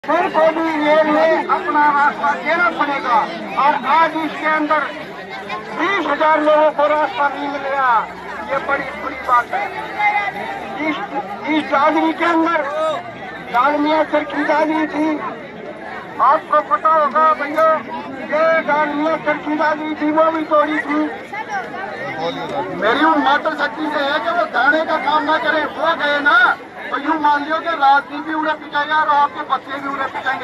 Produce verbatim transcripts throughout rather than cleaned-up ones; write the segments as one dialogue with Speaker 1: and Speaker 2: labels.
Speaker 1: फिर को भी रेल में अपना रास्ता देना पड़ेगा और आज इसके अंदर बीस हजार लोगों को रास्ता नहीं मिल रहा। ये बड़ी बुरी बात है। इस इस दादरी के अंदर डालमिया चरखी दादरी थी, आपको पता होगा भैया, ये डालमिया चरखी दादरी थी, वो भी तोड़ी थी। मेरी माता शक्ति से है कि वो दाने का काम ना करे, वो गए ना तो यूँ मान लियो कि राजनीति भी उड़े पिटाएगा और आपके बच्चे भी उड़े पिटाएंगे।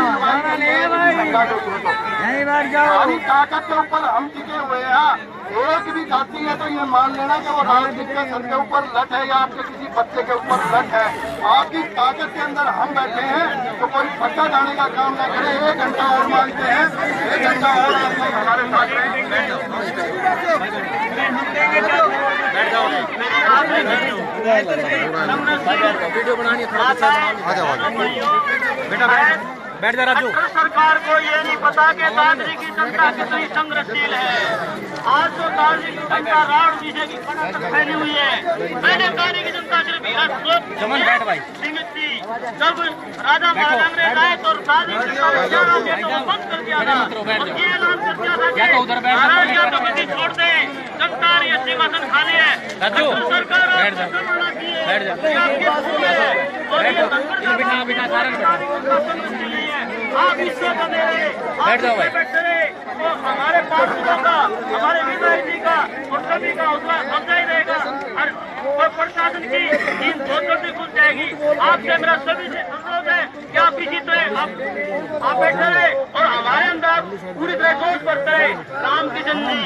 Speaker 1: हमारी ताकत के ऊपर हम टिके हुए हैं। एक भी जाति है तो ये मान लेना कि वो राजनीति के सर के ऊपर लट है या आपके किसी बच्चे के ऊपर लट है। आपकी ताकत के अंदर हम बैठे हैं तो कोई पट्टा जाने का काम ना करे। एक घंटा और मांगते हैं, एक घंटा और आप लोग हमारे साथ
Speaker 2: वीडियो बनानी बेटा, बैठ जा राजू।
Speaker 3: सरकार को ये नहीं पता कि दादरी की जनता कितनी संघर्षशील है। आज तो दादरी की जनता रावण विजय की पड़ा तक फैली हुई है। मैंने दादरी की जनता सिर्फ सीमित थी। जब राजा महाराज आए तो दादरी की जनता ने बंद कर दिया था और ये ऐलान कर दिया था कि महाराज या तो गति छोड़ दे, जनता ने ये सिंहासन खाली है। सरकार आप इससे बैठ जाओ भाई। तो हमारे पार्षदों का, हमारे विधायक जी का और सभी का हौसला समझा ही रहेगा। और प्रशासन की इन दो जल्दी खुल जाएगी। आपसे मेरा सभी से अनुरोध है कि आप किसी तरह आप आप बैठे रहे और हमारे अंदर पूरी तरह जोश बढ़ता है। राम की जन्मी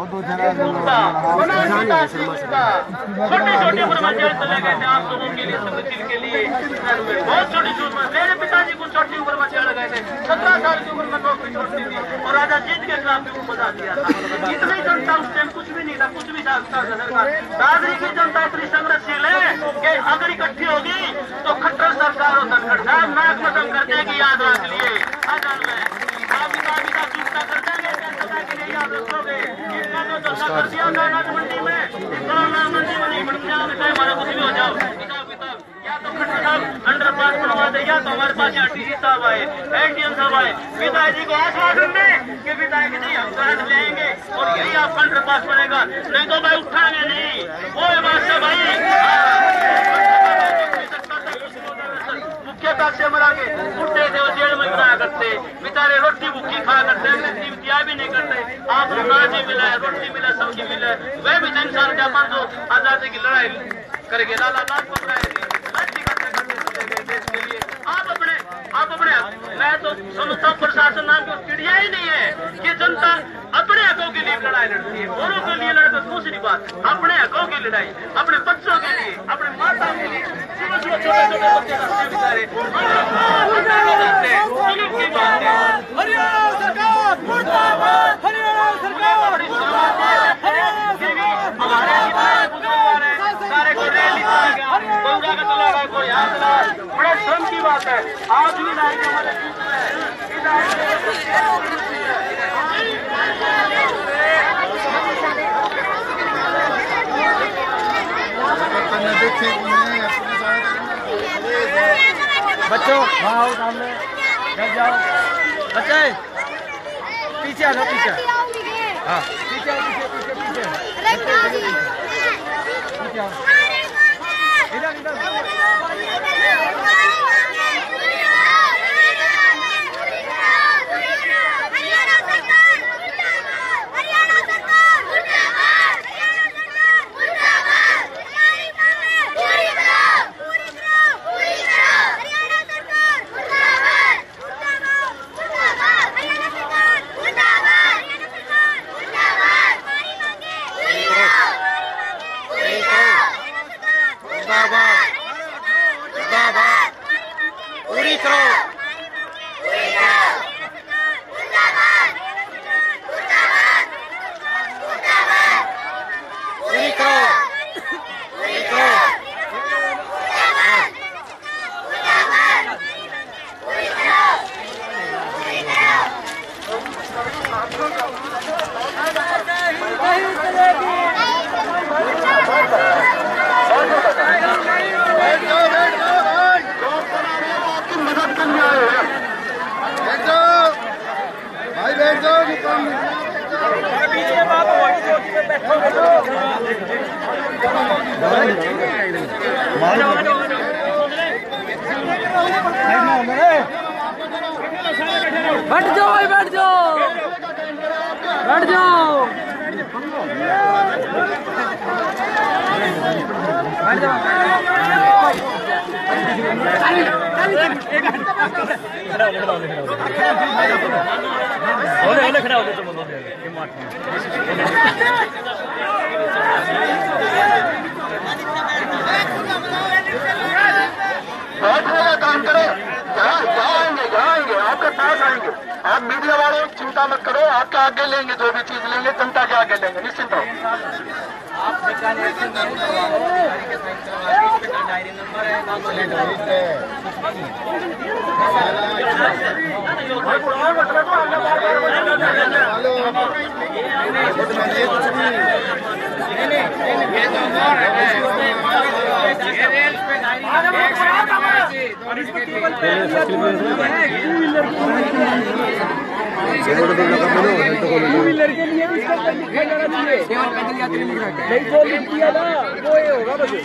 Speaker 3: छोटी छोटी उम्र में जेल चले गए थे आप लोगों के लिए, संगठन के लिए। बहुत छोटी सी उम्र, मेरे पिताजी को छोटी उम्र में जेल गए थे। सत्रह साल की उम्र में नौकरी छोड़ दी थी और राजा जीत के खिलाफ भी वो बता दिया था। इतनी जनता उस टाइम कुछ भी नहीं था, कुछ भी सरकार। दादरी की जनता इतनी संघर्षशील है कि अगर इकट्ठी होगी तो खट्टर सरकार और धनखड़ साहब नाक में दम कर देगी। याद रख लिए आजान में चूकता कर देंगे, के लिए याद रखोगे। इतना तो धंधा कर दिया अनाज मंडी में, अनाज मंडी में नहीं बढ़ जाओगे तो हमारा कुछ भी हो जाओ। किताब किताब या तो खट्टर साहब अंडर पास बनवा दे, या तो हमारे पास यहाँ डी सी साहब आए, एडीएम साहब आए, विधायक जी को आश्वासन दे कि विधायक जी हम ग्रांट लेंगे और यही आपका अंडर पास बनेगा, नहीं तो भाई उठाएंगे नहीं। वो बात से भाई मुख्यता से मरागे उठते थे, वो जेल में बनाया करते, बेचारे रोटी भूखी खाया करते, दिया भी नहीं करते। आप अनाज ही मिला है, रोटी मिला, सब्जी मिला है, वह भी इंसान जापान जो आजादी की लड़ाई करके लाला लाजपत राय देश के लिए आप अपने आप अपने मैं तो समझता हूँ प्रशासन नाम की चिड़िया ही नहीं है कि जनता अपने हकों के लिए लड़ाई लड़ती है। औरों के लिए लड़कर दूसरी बात, अपने हकों की लड़ाई, अपने बच्चों के लिए, अपने माताओं के लिए। छोटे छोटे बच्चे करते बेचारे हरियाणा सरकार मुर्दाबाद, हरियाणा सरकार सारे को रेल गंगा का चला गया, कोई हाथ चला। बड़े श्रम की बात है। आज भी नायक हमारे बीच में
Speaker 2: बच्चों वहाँ सामने बैठ जाओ। बच्चे पीछे आ जाओ, पीछे। हाँ पीछे आओ, पीछे पीछे पीछे पीछे आओ। इधर इधर बैठ जाओ भाई, बैठ जाओ, बैठ जाओ, बैठ जाओ। ओले ओले खड़ा हो तुम लोग ये मार
Speaker 1: बैठने का काम करो, जहाँ जहाँ आएंगे जहाँ आएंगे आपके पास आएंगे। आप मीडिया वाले चिंता मत करो, आपके आगे लेंगे, जो भी चीज लेंगे जनता के आगे लेंगे, निश्चिंत रहो।
Speaker 2: आप डायरी नंबर टू व्हीलर के लिए भी इसका लिखा जाना चाहिए। केवल पैदल यात्री लिख रहा है, नहीं जो लिख दिया ना वो ये होगा बस।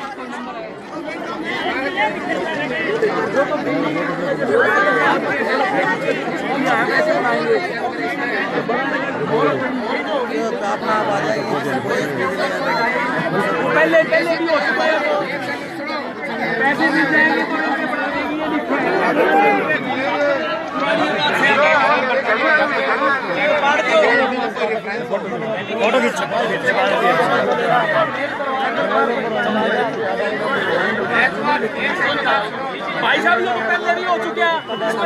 Speaker 2: पहले पहले भी हो चुका है, पैसे भी जाएंगे तो उनके बना देगी, ये लिखा है। फोटो खींच भाई साहब, ये पहले नहीं हो चुके हैं।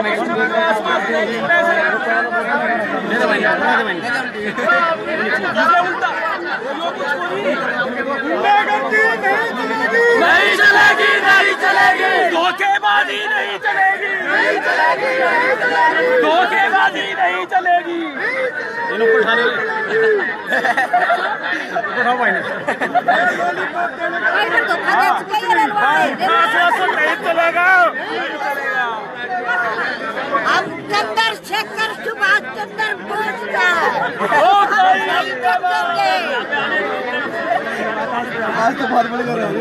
Speaker 2: नहीं चलेगी, नहीं चलेगी, धोखेबाजी नहीं चलेगी, नहीं चलेगी, नहीं चलेगी, धोखेबाजी नहीं चलेगी। इनको उठा ले, उठाओ भाई, नहीं चलेगा।
Speaker 4: अब चंदर शेखर सुभाष चंद्र बोस
Speaker 2: आज तो बहुत बड़ी कर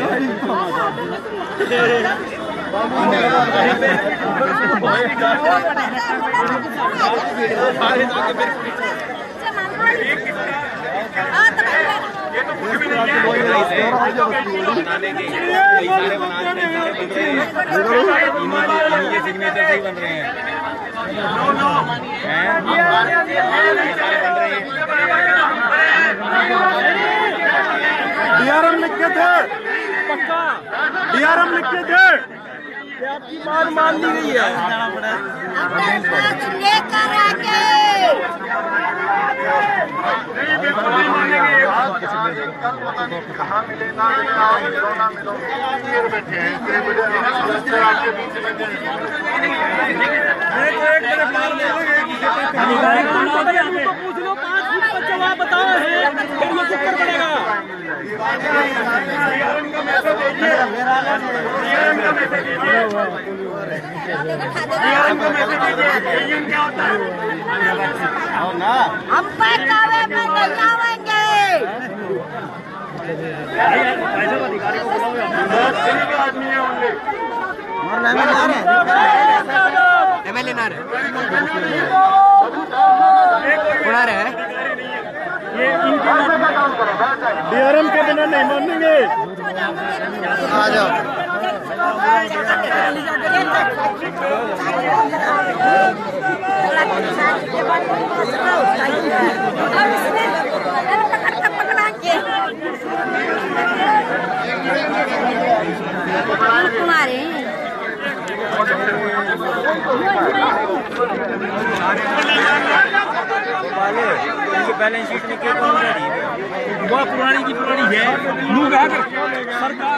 Speaker 2: सिग्नेचर से ही बन रहे हैं। डीआरएम लिख के थे, पक्का डीआरएम लिख के थे, आपकी बात मान ली गई है।
Speaker 4: लेकर आके
Speaker 1: कल पता नहीं कहाँ मिलेगा, मिलो ना मिलो, बैठे हैं
Speaker 2: पूछ लो, पाँच फुट पर जवाब बताओ है, फिर ये चक्कर पड़ेगा।
Speaker 4: हम पहचावे में नहीं आवेंगे।
Speaker 2: एमएलए ना उड़ा रहे हैं, ये डीआरएम के बिना नहीं मानेंगे। आ जाओ,
Speaker 4: तुम्हारे
Speaker 2: बैलेंस शीट में क्या वो पुरानी की पुरानी है। लोग आकर सरकार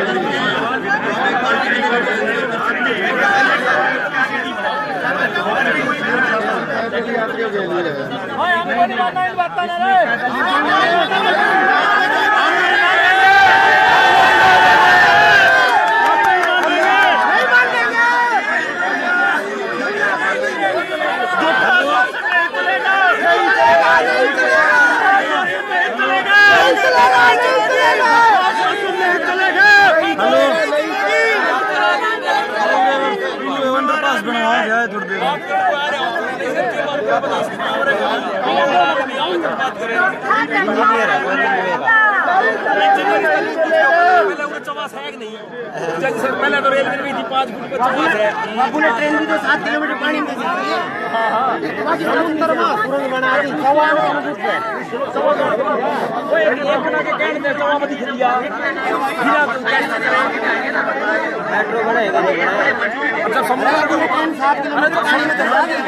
Speaker 2: सरकार पहले तो रेलवे भी थी पाँच फुट चौवास है।
Speaker 1: ट्रेन भी तो सात किलोमीटर पानी में
Speaker 2: मेट्रो बढ़ेगा अच्छा समुद्र सात किलोमीटर पानी में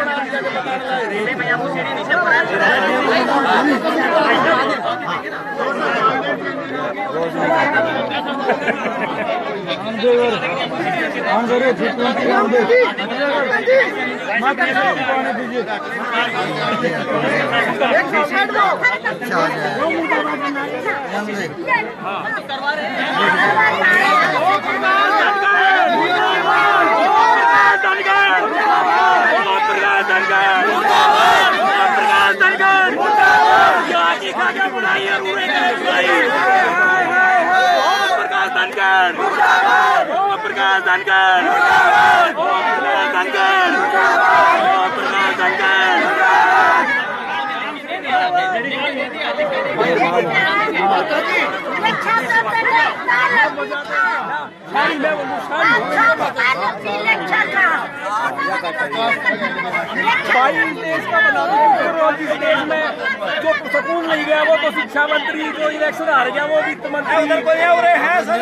Speaker 2: देश का बना देश में जो सुकून नहीं गया वो तो शिक्षा मंत्री, जो इलेक्शन हार गया वो वित्त मंत्री, उधर कोई है सर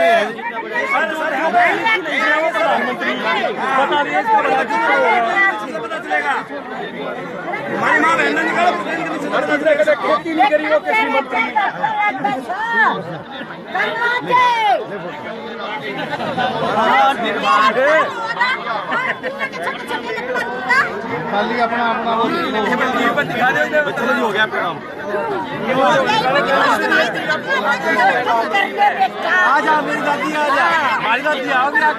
Speaker 2: प्रधानमंत्री बता दिए पता चलेगा। हमारी माँ बहन निकालो खेती नहीं करी वो कृषि मंत्री।
Speaker 1: खाली अपना अपना वो
Speaker 2: दिखा दे हो गया काम। आजा मेरी दादी आजा, हमारी दादी आओ क्या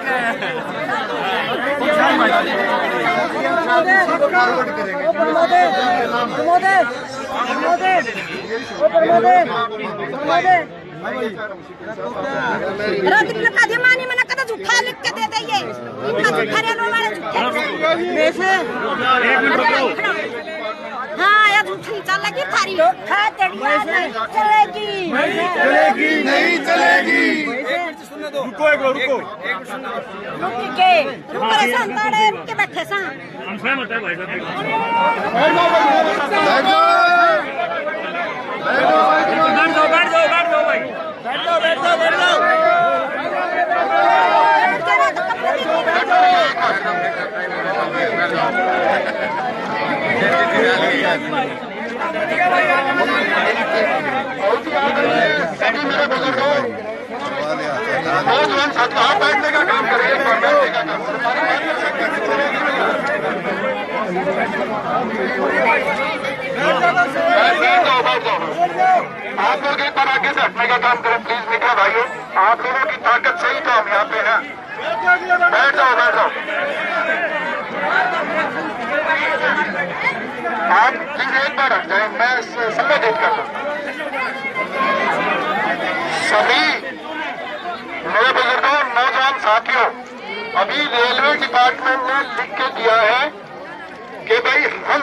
Speaker 4: मानी मैंने कदा झूठा लिख के दे दे हाँ यार झूठी चल लगी थारी चलेगी
Speaker 1: चलेगी नहीं चलेगी।
Speaker 2: रुको एक रुको
Speaker 4: रुक के परेशान ताड़े के बैठे सा
Speaker 2: हम सहमत है भाई साहब। बैठ जाओ बैठ जाओ बैठ जाओ भाई बैठ जाओ बैठ जाओ बैठ जाओ
Speaker 1: नौजवान साथी आप बैठने का काम करें, बैठने का काम आप लोग एक बार आगे से हटने का काम करें प्लीज। मीठा भाइयों, आप लोगों की ताकत सही तो हम यहाँ पे हैं। बैठ जाओ बैठ जाओ आप प्लीज एक बार हट जाए, मैं संबोधित कर दूँ। सभी मेरे बुजुर्गों, नौजवान साथियों, अभी रेलवे डिपार्टमेंट ने लिख के दिया है कि भाई हम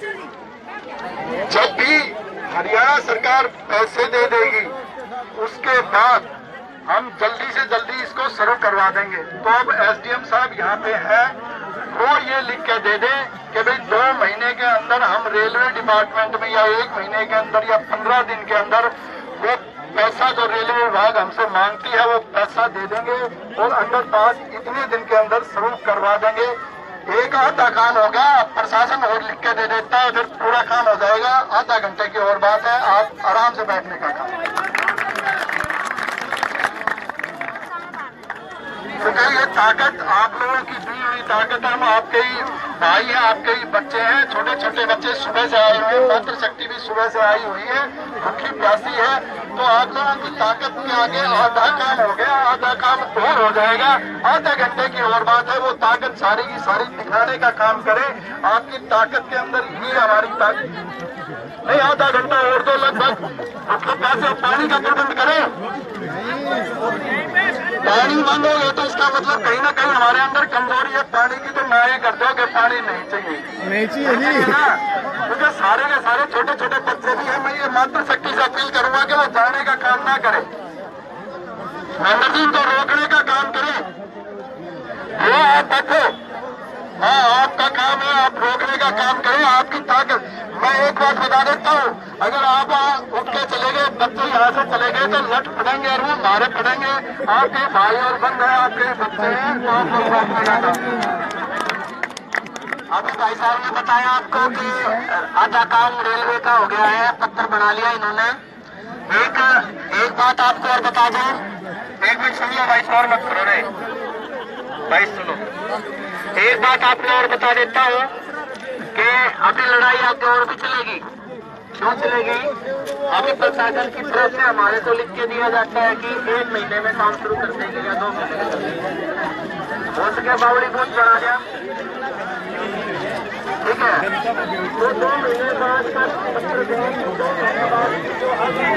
Speaker 1: जब भी हरियाणा सरकार पैसे दे देगी उसके बाद हम जल्दी से जल्दी इसको शुरू करवा देंगे। तो अब एसडीएम साहब यहाँ पे है, वो ये लिख के दे दे कि भाई दो महीने के अंदर हम रेलवे डिपार्टमेंट में या एक महीने के अंदर या पंद्रह दिन के अंदर वो पैसा जो रेलवे विभाग हमसे मांगती है वो पैसा दे देंगे और अंडर पास इतने दिन के अंदर शुरू करवा देंगे। एक आधा काम होगा, प्रशासन और लिख के दे देता है, फिर पूरा काम हो जाएगा। आधा घंटे की और बात है, आप आराम से बैठने का काम। तो कई ये ताकत आप लोगों की दी हुई ताकत, हम आपके ही भाई हैं, आपके ही बच्चे हैं, छोटे छोटे बच्चे सुबह से आए हुए हैं, मातृ शक्ति भी सुबह से आई हुई है, भूखी प्यासी है। तो आप लोगों की ताकत के आगे आधा काम हो गया, आधा काम और हो जाएगा। आधे घंटे की और बात है, वो ताकत सारी की सारी दिखाने का काम करे। आपकी ताकत के अंदर ही हमारी ताकत नहीं, आधा घंटा और तो लगभग आपके पास पानी का प्रबंध करें। पानी मांगोगे तो इसका मतलब कहीं ना कहीं हमारे अंदर कमजोरी है पानी की, तो मैं ये कर दो कि पानी नहीं चाहिए, नहीं चाहिए ना। क्योंकि सारे के सारे छोटे छोटे बच्चे भी हैं। मैं ये मातृ शक्ति से अपील करूंगा कि वो जाने का काम ना करे, एनर्जी को रोकने का काम करे। वो आप बैठो, हाँ आपका काम है, आप रोकने का काम करें। आपकी ताकत, मैं एक बात बता देता हूँ, अगर आप उठ के चले गए, बच्चे यहाँ से चले गए तो लट पड़ेंगे और वो मारे पड़ेंगे। आपके भाई और बंद है, आपके बच्चे हैं, तो आप लोग रोकने का। अभी भाई साहब ने बताया आपको कि आधा काम रेलवे का हो गया है, पत्थर बना लिया इन्होंने। एक एक बात आपको और बता दूं, एक मिनट सुन लो भाई, और मत करो रे भाई, सुनो। एक बात आपको और बता देता हूँ कि अभी लड़ाई आगे और भी चलेगी। क्यों चलेगी? अभी प्रशासन की तरफ से हमारे को लिख के दिया जाता है कि एक महीने में काम शुरू कर देंगे या दो महीने में। हो सके बावड़ी बूथ बढ़ा दिया, ठीक है, तो दो महीने बाद का पत्र दें, दो महीने बाद जो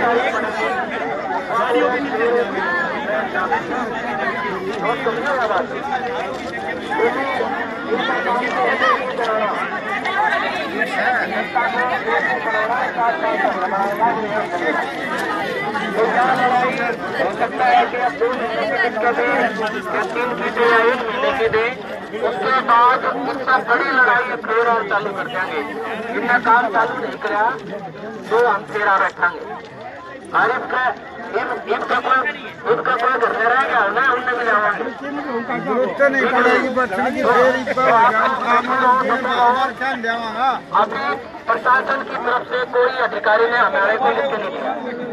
Speaker 1: हो सकता है कि अब दो महीने की दिक्कत है या तीन की दे या एक महीने की दे, उसके बाद इससे बड़ी लड़ाई फिर और चालू कर देंगे। जिनने काम चालू नहीं करा तो हम फेरा बैठांगे। और इनका इनका कोई इनका कोई घर में रह गया ना, उनने भी जावांगे जरूरत नहीं पड़ेगी। अभी प्रशासन की तरफ से कोई अधिकारी ने हमारे को लिख के नहीं दिया।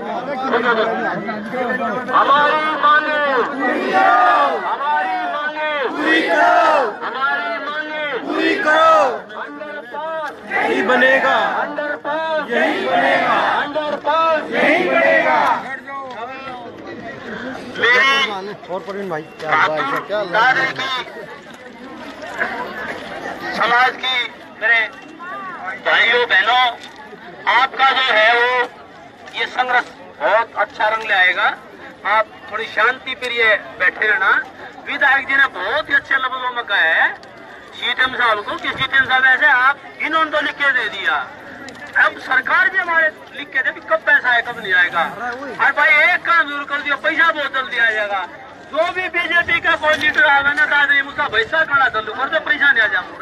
Speaker 1: हमारी मांगे हमारी मांगे हमारी मांगे पूरी करो। अंडरपास यही बनेगा, अंडरपास यही बनेगा, अंडरपास यही बनेगा। मेरी और प्रवीण भाई क्या दादरी की समाज की मेरे भाइयों बहनों, आपका जो है वो ये संघर्ष बहुत अच्छा रंग ले आएगा। आप थोड़ी शांति प्रिय बैठे रहना। विधायक जी ने बहुत ही अच्छे लफ्जों में कहा है सीएम साहब को कि सीएम साहब ऐसे आप इन्होंने तो लिख के दे दिया, अब सरकार भी हमारे लिख के दे कि कब पैसा है कब नहीं आएगा। और भाई एक काम जरूर कर दिया, पैसा बहुत जल्दी आ जाएगा। जो भी बीजेपी का कोई लीडर आवे ना दादरी मुझका पैसा कड़ा चालू कर दो, पैसा नहीं आ जाऊँ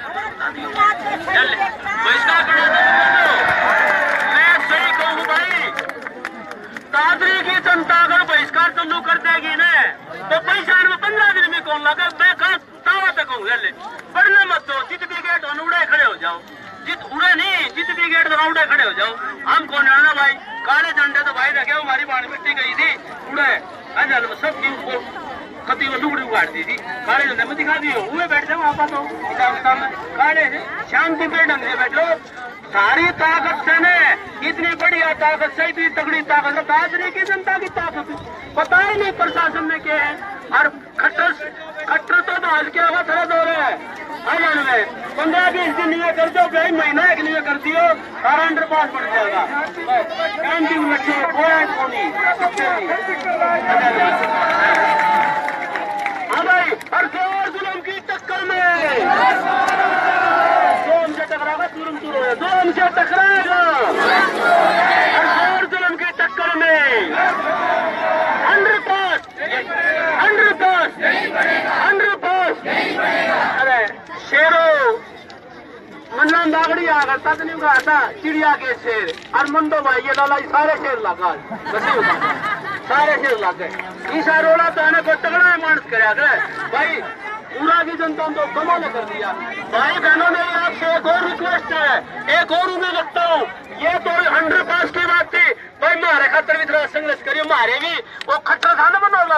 Speaker 1: पैसा कड़ा चालू। मैं सही कहूँ भाई, दादरी की जनता अगर बहिष्कार चालू कर देगी ना तो पैसा में पंद्रह दिन में कौन लगा। मैं कहा दावा पे कहूँ पढ़ने मत दो, जित भी गेट उड़े खड़े हो जाओ, जित उड़े नहीं जित भी गेट उड़े खड़े हो जाओ। हम कौन जाना भाई, काले झंडे तो भाई रखे हमारी बाढ़ मिट्टी गई थी उड़े सब कति वो टुकड़ी उगाड़ दी थी, काले झंडे में दिखा दियो हुए बैठ जाओ आप तो हिसाब किताब में काले से शांति पे ढंग से बैठो। सारी ताकत से ने इतनी बढ़िया ताकत से इतनी तगड़ी ताकत है दादरी की जनता की ताकत, पता ही नहीं प्रशासन में क्या है। और खट्टर खट्टर तो हाल क्या हुआ थोड़ा दो रहा है में पंद्रह बीस दिन ये कर दो भाई, महीना एक लिए कर दियो और अंडर पास बढ़ जाएगा। कैंटीन रखे हाँ भाई, और जोर जुलम की टक्कर में जो हमसे टकराएगा तुरंत तुरंत जो हमसे टकराएगा और जोर जुलम की टक्कर में under pass under pass under pass. अरे शेरों मन्ना बागड़ी आ गया तक नहीं कहा था चिड़िया के शेर और मंदो भाई ये लाला सारे शेर लगा सारे शेर लग गए। इस रोड़ा तो आने को तगड़ा मानस कराया गया भाई, पूरा की जनता तो कमाल कर दिया। भाई बहनों ने आपसे एक और रिक्वेस्ट है, एक और उम्मीद रखता हूँ। ये तो हंड्रेड पास की बात थी भाई, मारे खतर भी थोड़ा संघर्ष करियो, मारे भी वो खट्टर था ना बनोला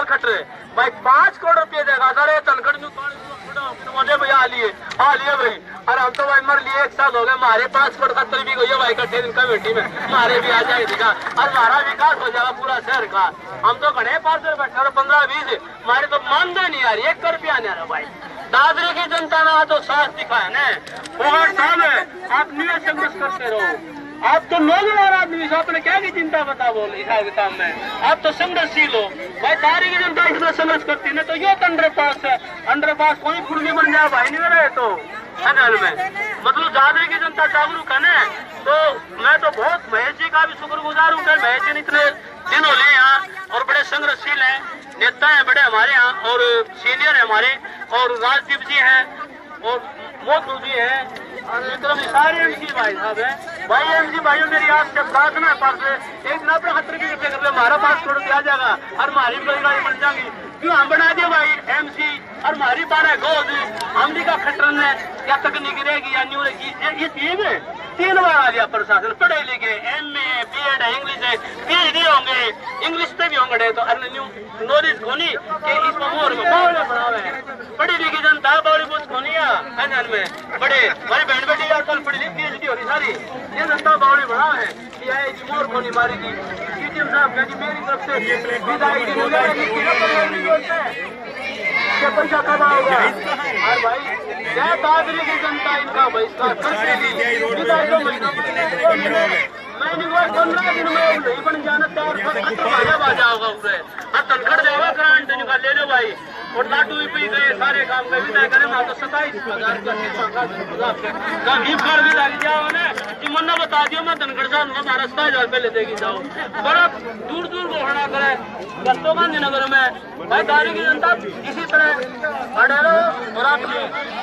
Speaker 3: साल खट रहे भाई पांच करोड़ रुपये देगा सर तनखड़ मुझे भैया आ लिए आ लिए भाई और हम तो भाई मर लिए एक साल हो गए हमारे पांच करोड़ खतर भी गई भाई कट्ठे दिन कमेटी में हमारे भी आ जाएगा और हमारा विकास हो जाएगा पूरा शहर का। हम तो खड़े पास में बैठे और पंद्रह बीस हमारे तो मानदे नहीं आ रही एक रुपया नहीं आ रहा भाई। दादरी की जनता ने तो साथ दिखाया ना बहुत साल है आप निवेश संघर्ष करते रहो। आप तो नौजवान आदमी से आपने क्या की चिंता बता बोल हिसाब किताब में आप तो संघर्षशील हो भाई। दादरी की जनता इसमें संघर्ष करती है तो यो तो अंडर पास है अंडर पास कोई फुर्गी बन जाए भाई नहीं रहे तो है में मतलब दादरी की जनता जागरूक है ना। तो मैं तो बहुत महेश जी का भी शुक्रगुजार हूँ महेश जी इतने दिन हो लिए यहाँ और बड़े संघर्षशील हैं नेता हैं बड़े हमारे यहाँ और सीनियर है हमारे और राजदीप जी हैं और मोदू जी हैं और विक्रम सारे एमसी भाई साहब हैं। भाई एमसी भाइयों मेरी आपसे प्रार्थना है पास एक दिन अपने खतरे भी कर ले हमारा पास करोड़ रुपया आ जाएगा और हमारी भी गाड़ी बन जाएंगी क्यों हम बना दिए भाई एमसी और हमारी बारह गोद हम भी का खतरन है या तकनीक रहेगी या न्यू रहेगी ये तीन है तीन बार आ गया प्रशासन पढ़े लिखे एम ए बी एड है इंग्लिश है पीएचडी होंगे इंग्लिश पे भी होंगे तो न्यू नॉलेज होनी कि इस मोर में बावले बढ़ावे पढ़ी लिखी जनता बावली बुझ होनी है में बड़े हमारी बहन बेटी आजकल पढ़ी लिखी पीएचडी हो रही सारी ये जनता बावली बढ़ावे कि मोर को नहीं मारेगी सीटीएम साहब कहती मेरी तरफ से विदाई पैसा कब आएगा और भाई क्या दादरी की जनता इनका बहिष्कार मैंने वो पंद्रह दिन में नहीं बन जाना चार आ जाओगा उसे और तनखड़ जाएगा ग्रांट निकाल ले लो भाई और लाटू भी गए सारे काम का विदाई करे वहां तो सताईस हजार का भी लग जाओ ना कि मन्ना बता दियो मैं तनखड़ साहब हमारा सताईस हजार पहले देगी जाओ बड़ा दूर दूर को खड़ा करे दस्तों गांधी नगर में भाई दादरी की जनता इसी तरह खड़े रहो और आप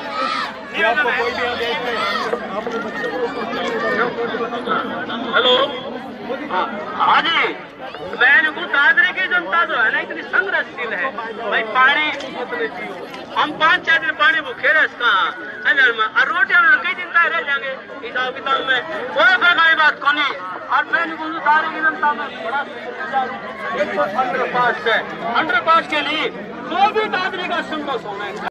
Speaker 3: हेलो हाँ जी मैंने को दादरी की जनता जो है ना इतनी संघर्षशील है भाई पानी हम पाँच छह दिन पानी भूखे रहे इसका और रोटियां में कई दिन रह जाएंगे हिसाब किताब में कोई बेगाई बात को नहीं। और मैंने को दादरी की जनता में बड़ा एक तो अंडर पास है अंडर पास के लिए जो भी दादरी का संघर्ष होना है